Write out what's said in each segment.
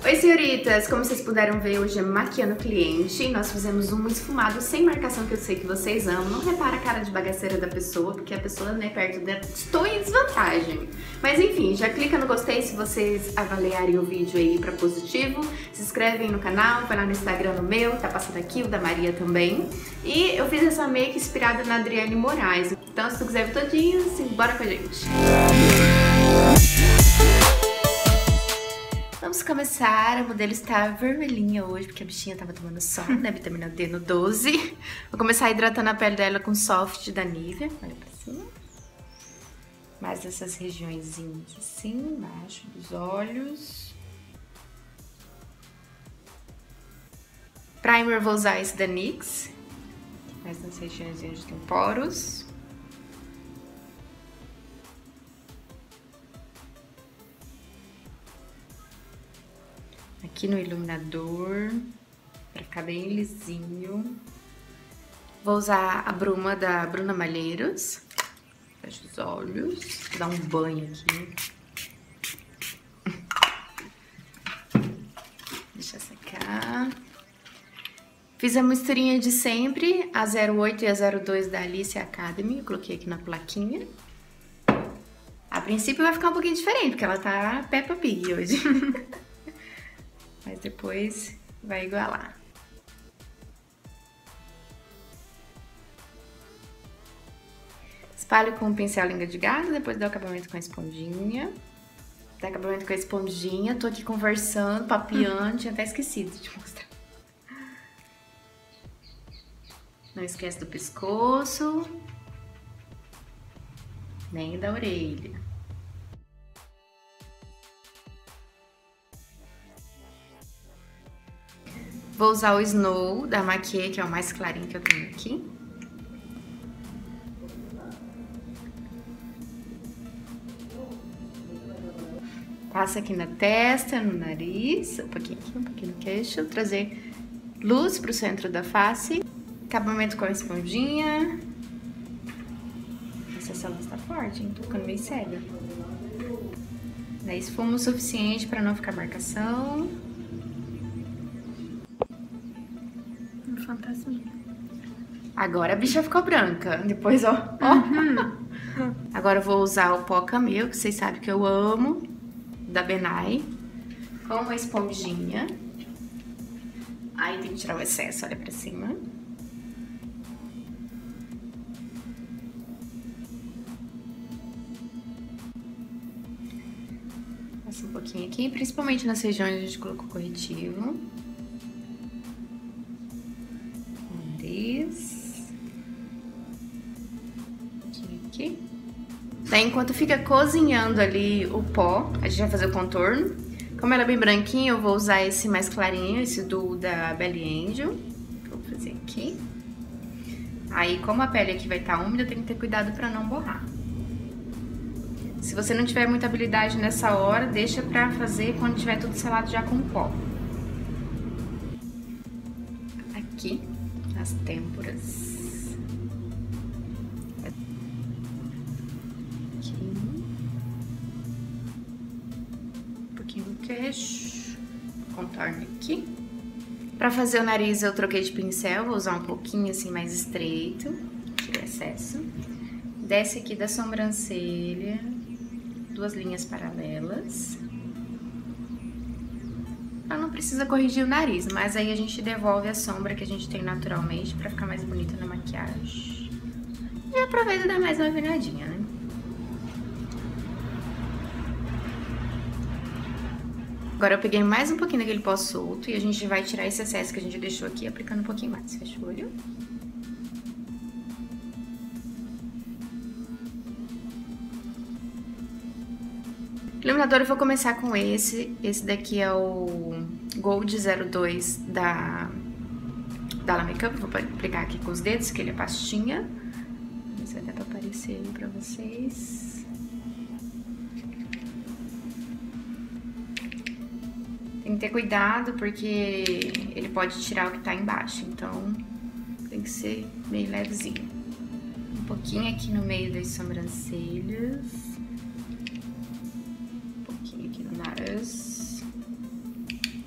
Oi, senhoritas! Como vocês puderam ver, hoje é maquiando cliente. Nós fizemos um esfumado sem marcação, que eu sei que vocês amam. Não repara a cara de bagaceira da pessoa, porque a pessoa, né, perto dela, estou em desvantagem. Mas enfim, já clica no gostei se vocês avaliarem o vídeo aí pra positivo. Se inscrevem no canal, vai lá no Instagram no meu, tá passando aqui, o da Maria também. E eu fiz essa make inspirada na Adriane Moraes. Então, se tu quiser ver todinho, bora com a gente! Vamos começar, a modelo está vermelhinha hoje, porque a bichinha tava tomando sol, né, vitamina D no 12. Vou começar hidratando a pele dela com Soft da Nivea, olha pra cima. Mais essas regiõezinhas assim, embaixo dos olhos. Primer vou usar esse da NYX, mais nas regiões onde tem poros. Aqui no iluminador, pra ficar bem lisinho. Vou usar a bruma da Bruna Malheiros. Fecha os olhos, vou dar um banho aqui. Deixa secar. Fiz a misturinha de sempre, a 08 e a 02 da Alice Academy. Eu coloquei aqui na plaquinha. A princípio vai ficar um pouquinho diferente, porque ela tá Peppa Pig hoje. Mas depois vai igualar. Espalho com o pincel língua de gato, depois dou acabamento com a esponjinha. Dá acabamento com a esponjinha, tô aqui conversando, papiando, tinha até esquecido de mostrar. Não esquece do pescoço, nem da orelha. Vou usar o Snow da Maquia, que é o mais clarinho que eu tenho aqui. Passa aqui na testa, no nariz, um pouquinho aqui, um pouquinho no queixo. Trazer luz pro centro da face. Acabamento com a esponjinha. Essa luz tá forte, hein? Tô ficando meio cega. Daí esfuma o suficiente pra não ficar marcação. Fantasminha. Agora a bicha ficou branca. Depois, ó. Agora eu vou usar o pó Camel, que vocês sabem que eu amo, da Benai, com uma esponjinha. Aí tem que tirar o excesso, olha pra cima. Passa um pouquinho aqui, principalmente nas regiões onde a gente colocou corretivo. Aqui. Daí, enquanto fica cozinhando ali o pó, a gente vai fazer o contorno. Como ela é bem branquinha, eu vou usar esse mais clarinho, esse da Belly Angel. Vou fazer aqui. Aí, como a pele aqui vai estar úmida, tem que ter cuidado pra não borrar. Se você não tiver muita habilidade nessa hora, deixa pra fazer quando tiver tudo selado já com pó. Aqui. As têmporas. Aqui. Um pouquinho no queixo. Contorno aqui. Pra fazer o nariz eu troquei de pincel, vou usar um pouquinho assim mais estreito. Tira o excesso. Desce aqui da sobrancelha. 2 linhas paralelas. Não precisa corrigir o nariz, mas aí a gente devolve a sombra que a gente tem naturalmente pra ficar mais bonita na maquiagem. E aproveita e dá mais uma afinadinha, né? Agora eu peguei mais um pouquinho daquele pó solto e a gente vai tirar esse excesso que a gente deixou aqui, aplicando um pouquinho mais. Fecha o olho. Iluminador eu vou começar com esse daqui é o Gold 02 da La Makeup, vou aplicar aqui com os dedos, que ele é pastinha. Não sei se vai dar pra aparecer aí pra vocês. Tem que ter cuidado porque ele pode tirar o que tá embaixo, então tem que ser meio levezinho. Um pouquinho aqui no meio das sobrancelhas. Um pouquinho aqui no nariz.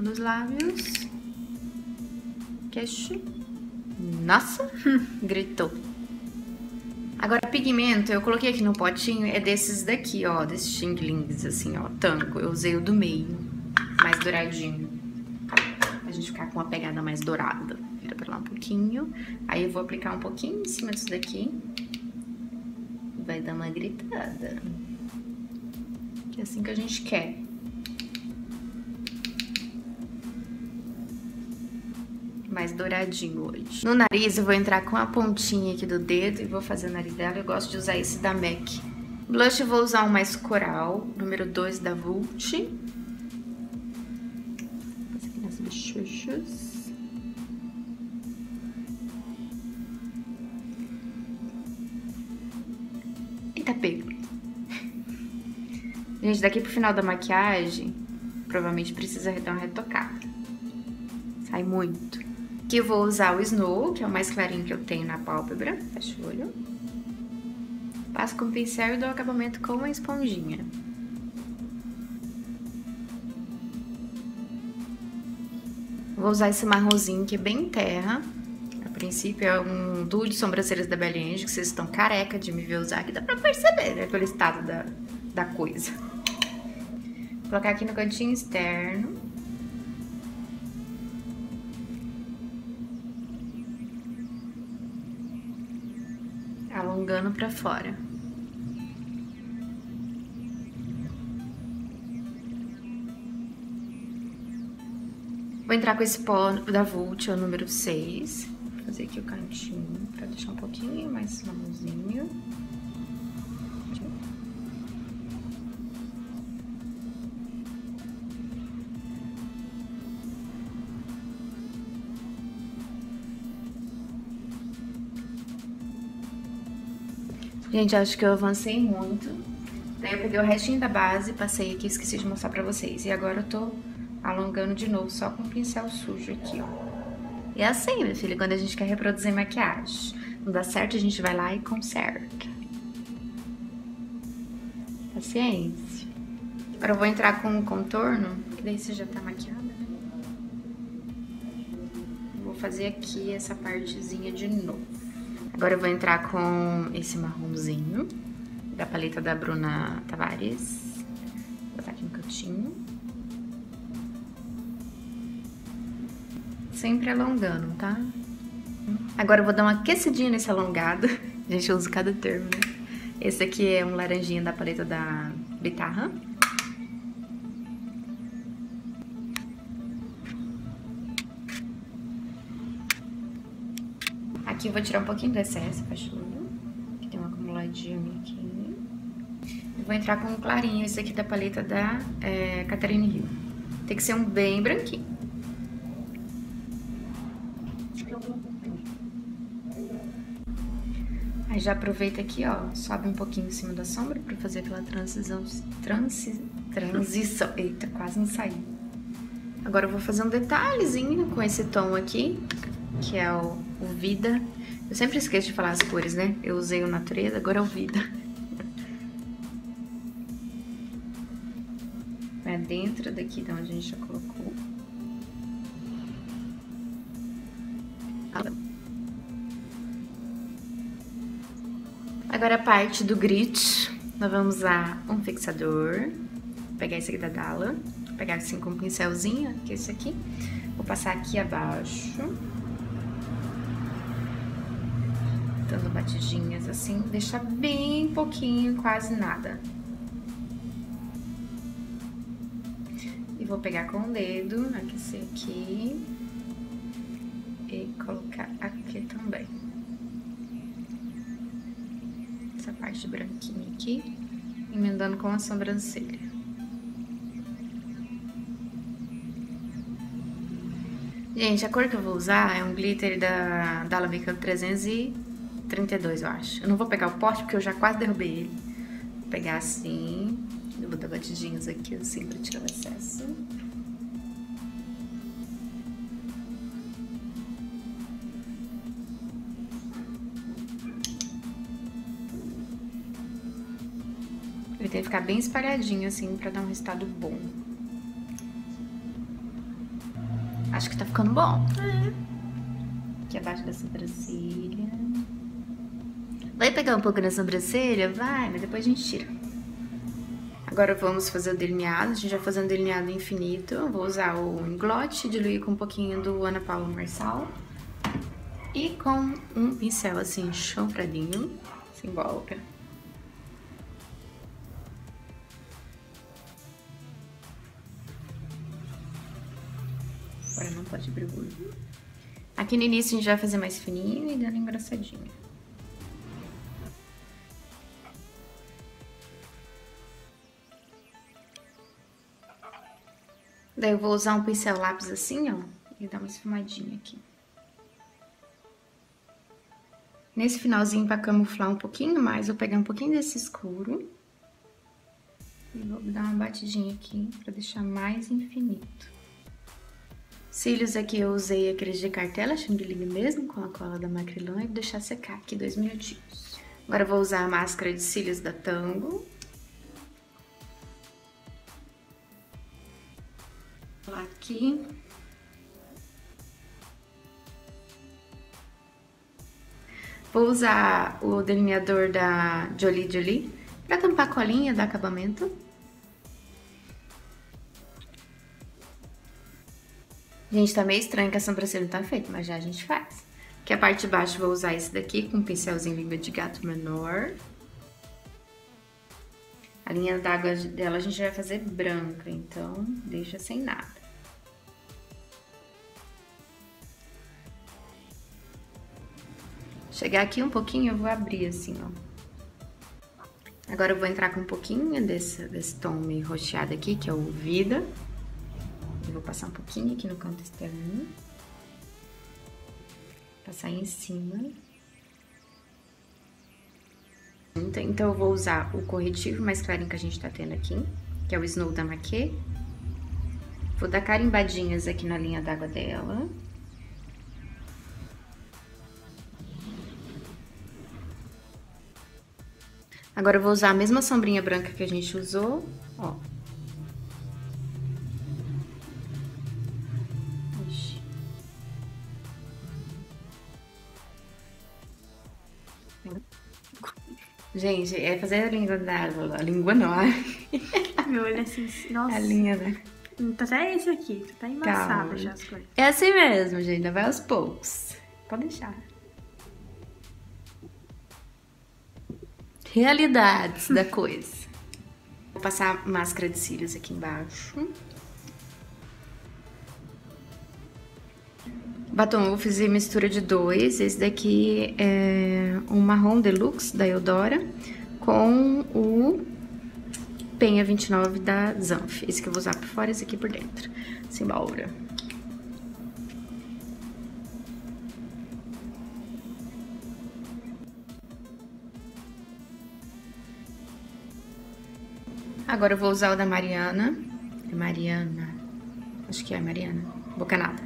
dos lábios. Queixo. Nossa, gritou. Agora, pigmento, eu coloquei aqui no potinho, é desses daqui, ó, desses xing-lings, assim, ó, tanco. Eu usei o do meio, mais douradinho, pra gente ficar com uma pegada mais dourada. Vira pra lá um pouquinho, aí eu vou aplicar um pouquinho em cima disso daqui. Vai dar uma gritada. Que é assim que a gente quer. Mais douradinho hoje. No nariz eu vou entrar com a pontinha aqui do dedo e vou fazer o nariz dela. Eu gosto de usar esse da MAC. Blush eu vou usar um mais coral, número 2 da Vult. Passa aqui nas bochechas. Eita, pego. Gente, daqui pro final da maquiagem, provavelmente precisa dar uma retocada. Sai muito. Aqui eu vou usar o Snow, que é o mais clarinho que eu tenho na pálpebra. Fecha o olho. Passo com o pincel e dou acabamento com uma esponjinha. Vou usar esse marronzinho que é bem terra. A princípio é um duo de sobrancelhas da Belly Angel, que vocês estão careca de me ver usar, que dá pra perceber, né? Pelo estado da coisa. Vou colocar aqui no cantinho externo. Alongando pra fora. Vou entrar com esse pó da Vult, é o número 6. Vou fazer aqui o cantinho pra deixar um pouquinho mais marronzinho. Gente, acho que eu avancei muito. Daí eu peguei o restinho da base, passei aqui, esqueci de mostrar pra vocês. E agora eu tô alongando de novo, só com o pincel sujo aqui, ó. E é assim, minha filha, quando a gente quer reproduzir maquiagem. Não dá certo, a gente vai lá e conserta. Paciência. Agora eu vou entrar com o contorno, que daí você já tá maquiada, né? Vou fazer aqui essa partezinha de novo. Agora eu vou entrar com esse marronzinho da paleta da Bruna Tavares. Vou botar aqui no cantinho. Sempre alongando, tá? Agora eu vou dar uma aquecidinha nesse alongado. Gente, eu uso cada termo, né? Esse aqui é um laranjinha da paleta da Bitarra. Aqui eu vou tirar um pouquinho do excesso, fecha o olho. Aqui tem um acumuladinho aqui. Eu vou entrar com um clarinho, esse aqui da paleta da Catherine Hill. Tem que ser um bem branquinho. Aí já aproveita aqui, ó, sobe um pouquinho em cima da sombra pra fazer aquela transição. Eita, quase não saiu. Agora eu vou fazer um detalhezinho com esse tom aqui, que é o Vida. Eu sempre esqueço de falar as cores, né? Eu usei o Natureza, agora é o Vida. Vai dentro daqui de onde a gente já colocou. Agora a parte do grit, nós vamos usar um fixador. Vou pegar esse aqui da Dalla. Vou pegar assim com um pincelzinho, que é esse aqui. Vou passar aqui abaixo. Dando batidinhas assim, deixar bem pouquinho, quase nada. E vou pegar com o dedo, aquecer aqui. E colocar aqui também. Essa parte branquinha aqui, emendando com a sobrancelha. Gente, a cor que eu vou usar é um glitter da Dalla Makeup 332, eu acho. Eu não vou pegar o pote porque eu já quase derrubei ele. Vou pegar assim, eu vou dar batidinhas aqui assim pra tirar o excesso. Ele tem que ficar bem espalhadinho assim pra dar um resultado bom. Acho que tá ficando bom. Aqui abaixo da sobrancelha. Vai pegar um pouco na sobrancelha? Vai, mas depois a gente tira. Agora vamos fazer o delineado. A gente vai fazer um delineado infinito. Eu vou usar o Inglot, diluir com um pouquinho do Ana Paula Marçal. E com um pincel assim, chanfradinho, simbólica. Agora não pode abrir o olho. Aqui no início a gente vai fazer mais fininho e dando engrossadinho. Daí eu vou usar um pincel lápis assim, ó, e dar uma esfumadinha aqui. Nesse finalzinho, pra camuflar um pouquinho mais, vou pegar um pouquinho desse escuro. E vou dar uma batidinha aqui pra deixar mais infinito. Cílios aqui eu usei aqueles de cartela, Xing-Ling mesmo, com a cola da Macrylan, e vou deixar secar aqui 2 minutinhos. Agora eu vou usar a máscara de cílios da Tango. Aqui. Vou usar o delineador da Jolie Jolie pra tampar a colinha, dar acabamento. Gente, tá meio estranho que a sobrancelha não tá feita, mas já a gente faz. Aqui a parte de baixo vou usar esse daqui com um pincelzinho língua de gato menor. A linha d'água dela a gente vai fazer branca, então deixa sem nada. Chegar aqui um pouquinho, eu vou abrir assim, ó. Agora eu vou entrar com um pouquinho desse tom meio roxeado aqui, que é o Vida. Eu vou passar um pouquinho aqui no canto externo. Passar em cima. Então eu vou usar o corretivo mais clarinho que a gente tá tendo aqui, que é o Snow da Maquet. Vou dar carimbadinhas aqui na linha d'água dela. Agora eu vou usar a mesma sombrinha branca que a gente usou, ó. Gente, é fazer a língua d'água, a língua não, Meu olho é assim, nossa. A linha, né? Tá até esse aqui, tá embaçado já as coisas. É assim mesmo, gente, vai aos poucos. Pode deixar. Realidades da coisa. Vou passar máscara de cílios aqui embaixo. Batom, eu vou fazer mistura de 2. Esse daqui é um marrom deluxe da Eudora com o Penha 29 da Zanf. Esse que eu vou usar por fora e esse aqui por dentro. Simbora. Agora eu vou usar o da Mariana. Acho que é a Mariana. Bocanada.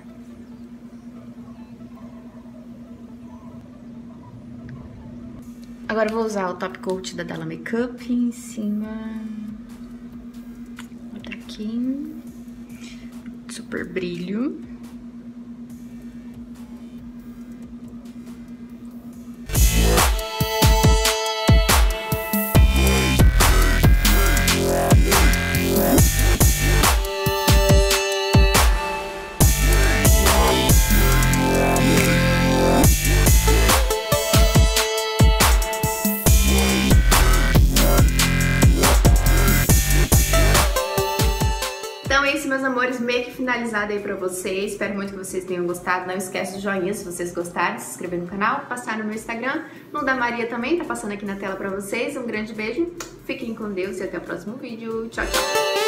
Agora eu vou usar o Top Coat da Della Makeup em cima. Botar aqui. Super brilho. Então é isso, meus amores, meio que finalizado aí pra vocês. Espero muito que vocês tenham gostado. Não esquece do joinha se vocês gostaram, se inscrever no canal, passar no meu Instagram, no da Maria também, tá passando aqui na tela pra vocês. Um grande beijo, fiquem com Deus e até o próximo vídeo. Tchau, tchau!